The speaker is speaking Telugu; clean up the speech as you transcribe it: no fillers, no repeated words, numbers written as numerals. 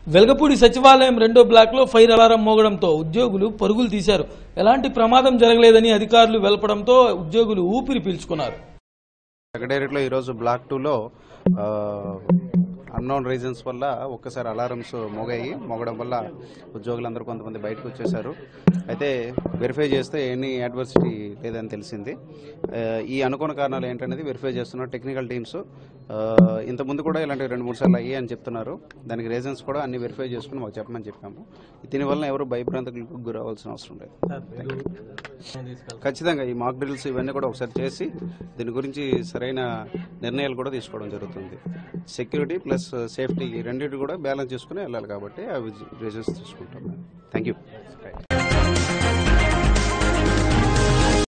వెల్గపూడి సచివాలయం 2వ బ్లాక్లో ఫైర్ అలారం మోగడంతో ఉద్యోగులు పరుగులు తీశారు. ఎలాంటి ప్రమాదం జరగలేదని అధికారులు వెల్లపడంతో ఉద్యోగులు ఊపిరి పీల్చుకున్నారు. సెక్రటేరియట్లో ఈరోజు బ్లాక్ 2లో అన్నోన్ రీజన్స్ వల్ల ఒక్కసారి అలారమ్స్ మోగడం వల్ల ఉద్యోగులందరూ కొంతమంది బయటకు వచ్చేసారు. అయితే వెరిఫై చేస్తే ఎనీ అడ్వర్సిటీ లేదని తెలిసింది. ఈ అనుకోని కారణాలు ఏంటనేది వెరిఫై చేస్తున్నారు టెక్నికల్ టీమ్స్. ఇంతకుముందు కూడా ఇలాంటి 2-3 సార్లు అయ్యాయి అని చెప్తున్నారు. దానికి రీజన్స్ కూడా అన్ని వెరిఫై చేసుకుని మాకు చెప్పమని చెప్పాము. దీనివల్ల ఎవరు భయభ్రాంతులకు గురవలసిన అవసరం లేదు. ఖచ్చితంగా ఈ మాక్ డ్రిల్స్ ఇవన్నీ కూడా ఒకసారి చేసి దీని గురించి సరైన నిర్ణయాలు కూడా తీసుకోవడం జరుగుతుంది. సెక్యూరిటీ ప్లస్ సేఫ్టీ రెండింటి కూడా బ్యాలెన్స్ చేసుకుని వెళ్ళాలి కాబట్టి అవి రీజన్స్ తీసుకుంటాం. Thank you.